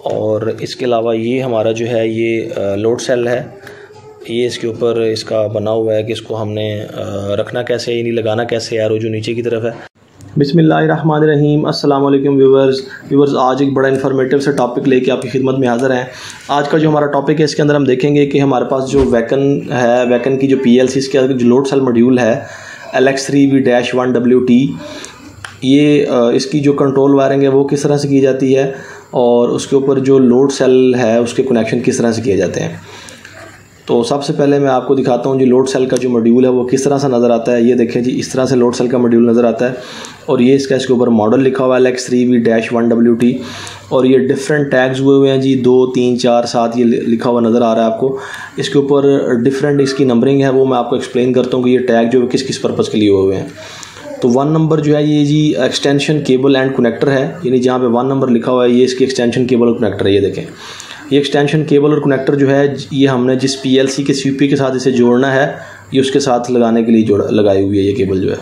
और इसके अलावा ये हमारा जो है ये लोड सेल है। ये इसके ऊपर इसका बना हुआ है कि इसको हमने रखना कैसे है, यानी लगाना कैसे है, और जो नीचे की तरफ है। बिस्मिल्लाहिर्रहमानिर्रहीम। अस्सलाम वालेकुम व्यूवर्स, आज एक बड़ा इन्फॉर्मेटिव सा टॉपिक लेके आपकी खिदमत में हाज़िर हैं। आज का जो हमारा टॉपिक है इसके अंदर हम देखेंगे कि हमारे पास जो वैकन की जो PLC इसके अंदर जो लोड सेल मॉड्यूल है LX3V-1WT, ये इसकी जो कंट्रोल वायरिंग है वो किस तरह से की जाती है और उसके ऊपर जो लोड सेल है उसके कनेक्शन किस तरह से किए जाते हैं। तो सबसे पहले मैं आपको दिखाता हूँ जी लोड सेल का जो मॉड्यूल है वो किस तरह से नज़र आता है। ये देखें जी, इस तरह से लोड सेल का मॉड्यूल नज़र आता है और ये इसके ऊपर मॉडल लिखा हुआ है LX3V-1WT और ये डिफरेंट टैग्स हुए हुए हैं जी, 2, 3, 4, 7 ये लिखा हुआ नज़र आ रहा है आपको। इसके ऊपर डिफरेंट इसकी नंबरिंग है, वो मैं आपको एक्सप्लेन करता हूँ कि ये टैग जो किस किस पर्पज़ के लिए हुए हुए हैं। तो 1 नंबर जो है ये जी एक्सटेंशन केबल एंड कनेक्टर है, यानी जहाँ पे 1 नंबर लिखा हुआ है ये इसकी एक्सटेंशन केबल और कनेक्टर है। ये देखें, ये एक्सटेंशन केबल और कनेक्टर जो है ये हमने जिस PLC के CP के साथ इसे जोड़ना है, ये उसके साथ लगाने के लिए लगाई हुई है ये केबल जो है,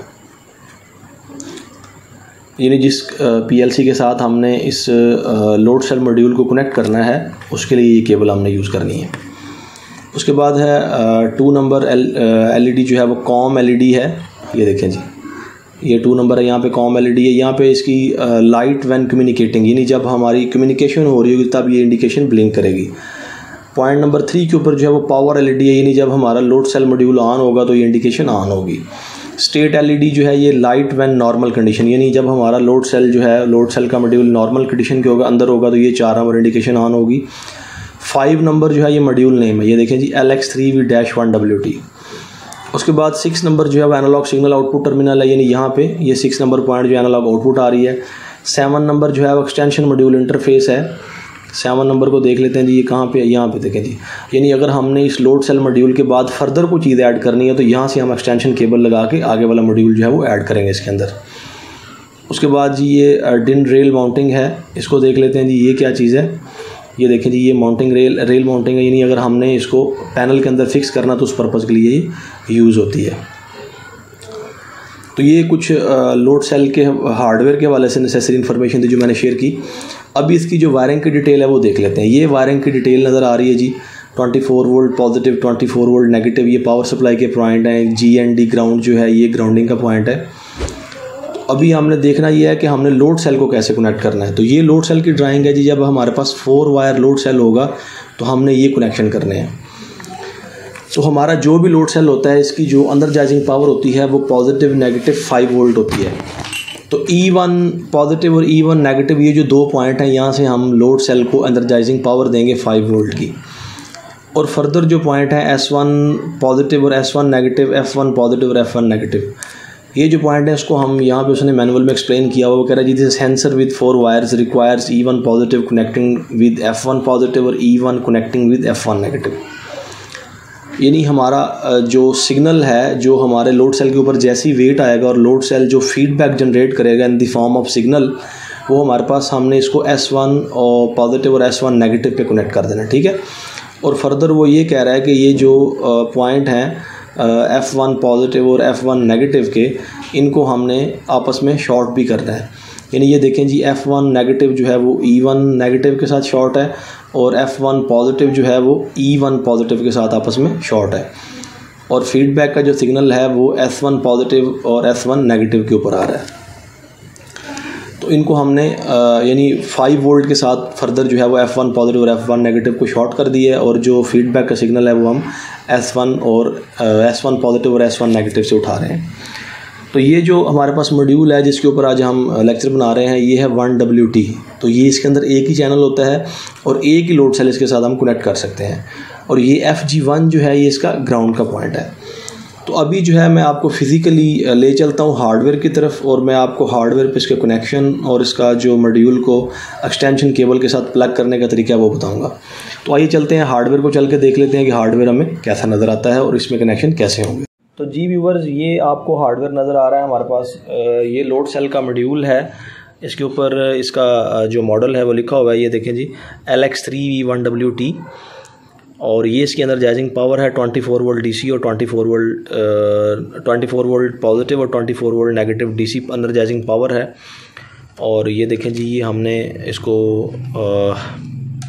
यानी जिस PLC के साथ हमने इस लोड सेल मॉड्यूल को कनेक्ट करना है उसके लिए ये केबल हमने यूज़ करनी है। उसके बाद है 2 नंबर LED जो है वो कॉम LED है। ये देखें जी, ये 2 नंबर है, यहाँ पे कॉम LED है। यहाँ पे इसकी लाइट व्हेन कम्युनिकेटिंग, यानी जब हमारी कम्युनिकेशन हो रही होगी तब ये इंडिकेशन ब्लिंक करेगी। पॉइंट नंबर 3 के ऊपर जो है वो पावर LED है, यानी जब हमारा लोड सेल मॉड्यूल ऑन होगा तो ये इंडिकेशन ऑन होगी। स्टेट LED जो है ये लाइट व्हेन नॉर्मल कंडीशन, यानी जब हमारा लोड सेल जो है लोड सेल का मॉड्यूल नॉर्मल कंडीशन के होगा अंदर होगा तो ये 4 नंबर इंडिकेशन ऑन होगी। 5 नंबर जो है ये मॉड्यूल नेम है, ये देखें जी LX3V-1WT। उसके बाद 6 नंबर जो है वो एनालॉग सिग्नल आउटपुट टर्मिनल है, यानी यहाँ पे ये 6 नंबर पॉइंट जो एनालॉग आउटपुट आ रही है। 7 नंबर जो है वो एक्सटेंशन मॉड्यूल इंटरफेस है। 7 नंबर को देख लेते हैं जी, ये कहाँ पे है, यहाँ पे देखें जी, यानी अगर हमने इस लोड सेल मॉड्यूल के बाद फर्दर कोई चीज़ ऐड करनी है तो यहाँ से हम एक्सटेंशन केबल लगा के आगे वाला मॉड्यूल जो है वो ऐड करेंगे इसके अंदर। उसके बाद जी ये डिन रेल माउंटिंग है, इसको देख लेते हैं जी, ये क्या चीज़ है। ये देखें जी, ये माउंटिंग रेल माउंटिंग है, यानी अगर हमने इसको पैनल के अंदर फिक्स करना तो उस पर्पज़ के लिए ये यूज़ होती है। तो ये कुछ लोड सेल के हार्डवेयर के हवाले से नेसेसरी इन्फॉर्मेशन थी जो मैंने शेयर की। अभी इसकी जो वायरिंग की डिटेल है वो देख लेते हैं। ये वायरिंग की डिटेल नज़र आ रही है जी, 24 वोल्ट पॉजिटिव, 24 वोल्ट नेगेटिव, ये पावर सप्लाई के पॉइंट हैं। G&D ग्राउंड जो है ये ग्राउंडिंग का पॉइंट है। अभी हमने देखना ये है कि हमने लोड सेल को कैसे कनेक्ट करना है। तो ये लोड सेल की ड्राइंग है जी, जब हमारे पास 4 वायर लोड सेल होगा तो हमने ये कनेक्शन करने हैं। तो हमारा जो भी लोड सेल होता है इसकी जो एनर्जाइजिंग पावर होती है वो पॉजिटिव नेगेटिव 5 वोल्ट होती है। तो E1 पॉजिटिव और E1 नेगेटिव, ये जो 2 पॉइंट हैं यहाँ से हम लोड सेल को एनर्जाइजिंग पावर देंगे 5 वोल्ट की। और फर्दर जो पॉइंट है S1 पॉजिटिव और S1 नेगेटिव, F1 पॉजिटिव और F1 नेगेटिव, ये जो पॉइंट है उसको हम यहाँ पे उसने मैनुअल में एक्सप्लेन किया हुआ। वो कह रहा है जी, this sensor with 4 wires requires E1 positive connecting with F1 positive और E1 connecting with F1 negative. यानी हमारा जो सिग्नल है जो हमारे लोड सेल के ऊपर जैसी वेट आएगा और लोड सेल जो फीडबैक जनरेट करेगा in the form of signal, वो हमारे पास हमने इसको S1 और पॉजिटिव और S1 नेगेटिव पे कनेक्ट कर देना, ठीक है। और फर्दर वो ये कह रहा है कि ये जो पॉइंट हैं F1 पॉजिटिव और F1 नेगेटिव के, इनको हमने आपस में शॉर्ट भी करना है। यानी ये देखें जी, F1 नेगेटिव जो है वो E1 नेगेटिव के साथ शॉर्ट है और F1 पॉजिटिव जो है वो E1 पॉजिटिव के साथ आपस में शॉर्ट है। और फीडबैक का जो सिग्नल है वो S1 पॉजिटिव और S1 नेगेटिव के ऊपर आ रहा है। तो इनको हमने यानी 5 वोल्ट के साथ फर्दर जो है वो F1 पॉजिटिव और F1 नेगेटिव को शॉर्ट कर दिया है और जो फीडबैक का सिग्नल है वो हम S1 पॉजिटिव और S1 नेगेटिव से उठा रहे हैं। तो ये जो हमारे पास मॉड्यूल है जिसके ऊपर आज हम लेक्चर बना रहे हैं, ये है 1WT। तो ये इसके अंदर एक ही चैनल होता है और एक ही लोड सेल इसके साथ हम कनेक्ट कर सकते हैं। और ये FG1 जो है ये इसका ग्राउंड का पॉइंट है। तो अभी जो है मैं आपको फिज़िकली ले चलता हूँ हार्डवेयर की तरफ और मैं आपको हार्डवेयर पे इसके कनेक्शन और इसका जो मॉड्यूल को एक्सटेंशन केबल के साथ प्लग करने का तरीका वो बताऊँगा। तो आइए चलते हैं हार्डवेयर को, चल के देख लेते हैं कि हार्डवेयर हमें कैसा नज़र आता है और इसमें कनेक्शन कैसे होंगे। तो जी व्यूवर्स, ये आपको हार्डवेयर नज़र आ रहा है हमारे पास। ये लोड सेल का मॉड्यूल है, इसके ऊपर इसका जो मॉडल है वो लिखा हुआ है, ये देखें जी LX3V-1WT। और ये इसके अंदर एनर्जाइजिंग पावर है 24 वोल्ट DC और 24 वोल्ट पॉजिटिव और 24 volt negative DC energising power है। और ये देखें जी, ये हमने इसको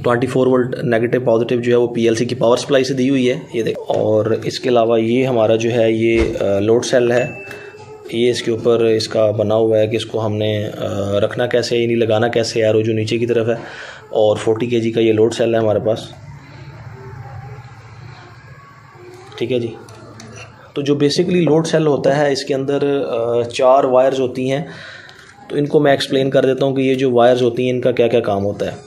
24 वोल्ट नेगेटिव पॉजिटिव जो है वो पीएलसी की पावर सप्लाई से दी हुई है, ये देख। और इसके अलावा ये हमारा जो है ये लोड सेल है, ये इसके ऊपर इसका बना हुआ है कि इसको हमने रखना कैसे, यानी लगाना कैसे है, जो नीचे की तरफ है। और 40 kg का ये लोड सेल है हमारे पास, ठीक है जी। तो जो बेसिकली लोड सेल होता है इसके अंदर 4 वायर्स होती हैं, तो इनको मैं एक्सप्लेन कर देता हूँ कि ये जो वायर्स होती हैं इनका क्या क्या काम होता है।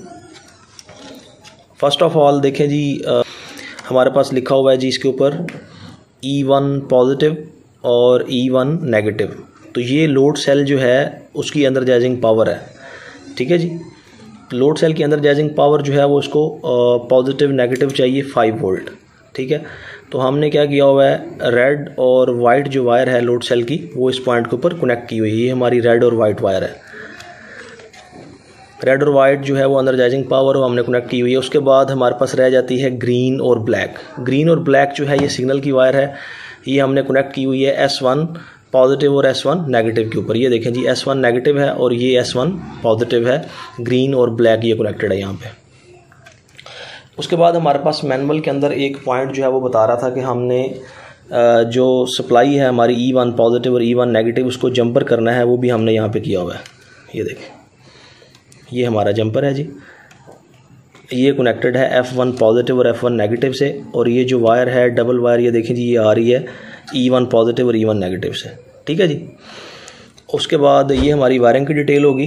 फर्स्ट ऑफ ऑल देखें जी, हमारे पास लिखा हुआ है जी इसके ऊपर E1 पॉजिटिव और E1 नेगेटिव। तो ये लोड सेल जो है उसकी एनर्जाइजिंग पावर है, ठीक है जी। लोड सेल की एनर्जाइजिंग पावर जो है वो इसको पॉजिटिव नेगेटिव चाहिए 5 वोल्ट, ठीक है। तो हमने क्या किया हुआ है, रेड और वाइट जो वायर है लोड सेल की वो इस पॉइंट के ऊपर कनेक्ट की हुई है। ये हमारी रेड और वाइट वायर है। रेड और वाइट जो है वो एनर्जाइजिंग पावर वो हमने कनेक्ट की हुई है। उसके बाद हमारे पास रह जाती है ग्रीन और ब्लैक। ग्रीन और ब्लैक जो है ये सिग्नल की वायर है, ये हमने कनेक्ट की हुई है S1 पॉजिटिव और S1 नेगेटिव के ऊपर। ये देखें जी S1 नेगेटिव है और ये S1 पॉजिटिव है, ग्रीन और ब्लैक ये कनेक्टेड है यहाँ पे। उसके बाद हमारे पास मैनुअल के अंदर एक पॉइंट जो है वो बता रहा था कि हमने जो सप्लाई है हमारी E1 पॉजिटिव और E1 नेगेटिव उसको जंपर करना है, वो भी हमने यहाँ पे किया हुआ है। ये देखें, ये हमारा जंपर है जी, ये कनेक्टेड है F1 पॉजिटिव और F1 नेगेटिव से। और ये जो वायर है डबल वायर, ये देखें जी ये आ रही है E1 पॉजिटिव और E1 नेगेटिव से, ठीक है जी। उसके बाद ये हमारी वायरिंग की डिटेल होगी।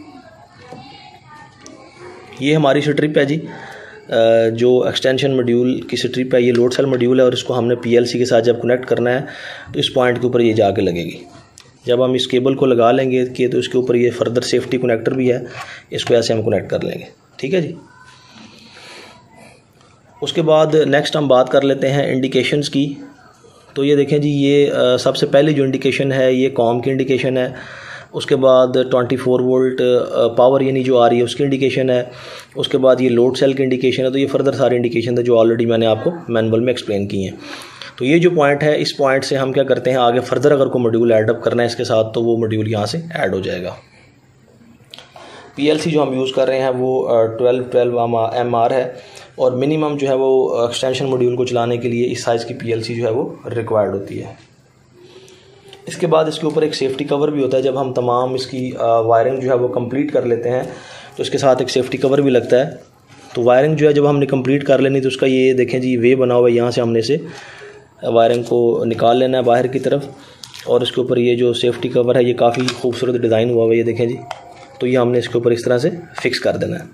ये हमारी स्ट्रिप है जी, जो एक्सटेंशन मॉड्यूल की स्ट्रिप है, ये लोड सेल मॉड्यूल है और इसको हमने पीएलसी के साथ जब कनेक्ट करना है तो इस पॉइंट के ऊपर ये जाके लगेगी। जब हम इस केबल को लगा लेंगे कि तो इसके ऊपर ये फर्दर सेफ्टी कनेक्टर भी है, इसको ऐसे हम कनेक्ट कर लेंगे, ठीक है जी। उसके बाद नेक्स्ट हम बात कर लेते हैं इंडिकेशंस की। तो ये देखें जी, ये सबसे पहले जो इंडिकेशन है ये कॉम की इंडिकेशन है। उसके बाद 24 वोल्ट पावर यानी जो आ रही है उसकी इंडिकेशन है। उसके बाद ये लोड सेल की इंडिकेशन है। तो ये फर्दर सारे इंडिकेशन है जो ऑलरेडी मैंने आपको मैनुअल में एक्सप्लेन किए हैं। तो ये जो पॉइंट है, इस पॉइंट से हम क्या करते हैं, आगे फर्दर अगर कोई मॉड्यूल ऐड अप करना है इसके साथ तो वो मॉड्यूल यहाँ से ऐड हो जाएगा। पीएलसी जो हम यूज़ कर रहे हैं वो 1212 MR है और मिनिमम जो है वो एक्सटेंशन मॉड्यूल को चलाने के लिए इस साइज़ की पीएलसी जो है वो रिक्वायर्ड होती है। इसके बाद इसके ऊपर एक सेफ्टी कवर भी होता है। जब हम तमाम इसकी वायरिंग जो है वो कंप्लीट कर लेते हैं तो इसके साथ एक सेफ्टी कवर भी लगता है। तो वायरिंग जो है जब हमने कंप्लीट कर लेनी तो उसका ये देखें जी वे बना हुआ है, यहाँ से हमने से वायरिंग को निकाल लेना है बाहर की तरफ। और इसके ऊपर ये जो सेफ्टी कवर है ये काफ़ी खूबसूरत डिज़ाइन हुआ हुआ है, ये देखें जी। तो ये हमने इसके ऊपर इस तरह से फिक्स कर देना है।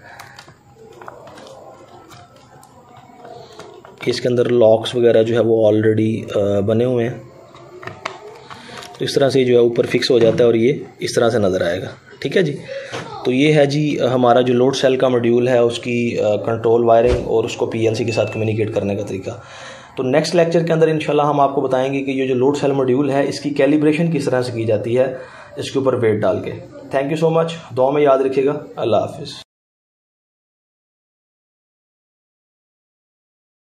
इसके अंदर लॉक्स वगैरह जो है वो ऑलरेडी बने हुए हैं। तो इस तरह से जो है ऊपर फिक्स हो जाता है और ये इस तरह से नज़र आएगा, ठीक है जी। तो ये है जी हमारा जो लोड सेल का मॉड्यूल है उसकी कंट्रोल वायरिंग और उसको पीएलसी के साथ कम्युनिकेट करने का तरीका। तो नेक्स्ट लेक्चर के अंदर इंशाल्लाह हम आपको बताएंगे कि ये जो लोड सेल मॉड्यूल है इसकी कैलिब्रेशन किस तरह से की जाती है इसके ऊपर वेट डाल के। थैंक यू सो मच, दुआ में याद रखिएगा। अल्लाह हाफिज़।